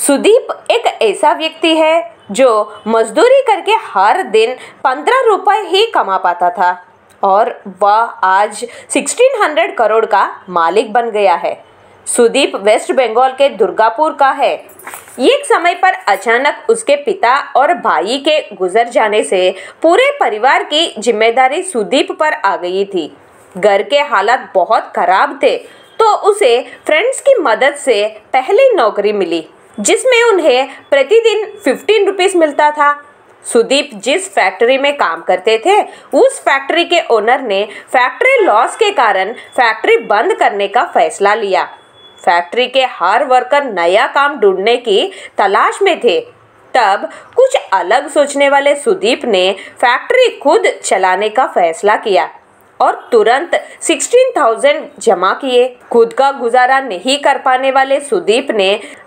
सुदीप एक ऐसा व्यक्ति है जो मजदूरी करके हर दिन 15 रुपए ही कमा पाता था और वह आज 1600 करोड़ का मालिक बन गया है। सुदीप वेस्ट बंगाल के दुर्गापुर का है। एक समय पर अचानक उसके पिता और भाई के गुजर जाने से पूरे परिवार की जिम्मेदारी सुदीप पर आ गई थी। घर के हालात बहुत खराब थे तो उसे फ्रेंड्स की मदद से पहली नौकरी मिली जिसमें उन्हें प्रतिदिन 15 रुपीस मिलता था। सुदीप जिस फैक्ट्री में काम करते थे उस फैक्ट्री के ओनर ने फैक्ट्री लॉस के कारण फैक्ट्री बंद करने का फैसला लिया। फैक्ट्री के हर वर्कर नया काम ढूंढने की तलाश में थे। तब कुछ अलग सोचने वाले सुदीप ने फैक्ट्री खुद चलाने का फैसला किया और तुरंत 16,000 जमा किए। खुद का गुजारा नहीं कर पाने वाले सुदीप ने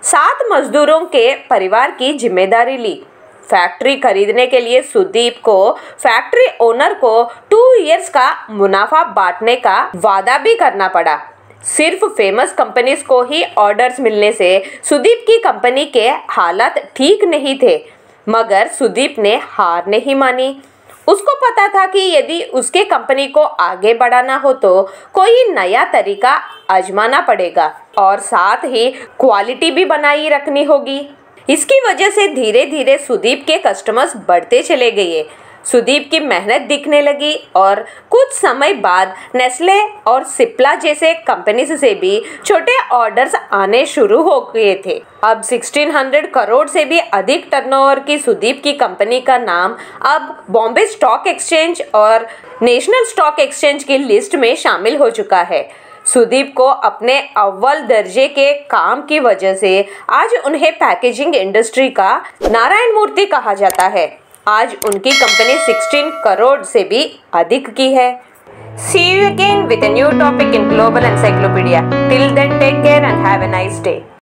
7 मजदूरों के परिवार की जिम्मेदारी ली। फैक्ट्री खरीदने के लिए सुदीप को फैक्ट्री ओनर को 2 इयर्स का मुनाफा बांटने का वादा भी करना पड़ा। सिर्फ फेमस कंपनीज को ही ऑर्डर्स मिलने से सुदीप की कंपनी के हालात ठीक नहीं थे, मगर सुदीप ने हार नहीं मानी। उसको पता था कि यदि उसके कंपनी को आगे बढ़ाना हो तो कोई नया तरीका आजमाना पड़ेगा और साथ ही क्वालिटी भी बनाई रखनी होगी। इसकी वजह से धीरे धीरे सुदीप के कस्टमर्स बढ़ते चले गए। सुदीप की मेहनत दिखने लगी और कुछ समय बाद नेस्ले और सिप्ला जैसे कंपनीज से भी छोटे ऑर्डर्स आने शुरू हो गए थे। अब 1600 करोड़ से भी अधिक टर्नओवर की सुदीप की कंपनी का नाम अब बॉम्बे स्टॉक एक्सचेंज और नेशनल स्टॉक एक्सचेंज की लिस्ट में शामिल हो चुका है। सुदीप को अपने अव्वल दर्जे के काम की वजह से आज उन्हें पैकेजिंग इंडस्ट्री का नारायण मूर्ति कहा जाता है। आज उनकी कंपनी 16 करोड़ से भी अधिक की है। See you again with a new topic in Global Encyclopedia. Till then, take care and have a nice day.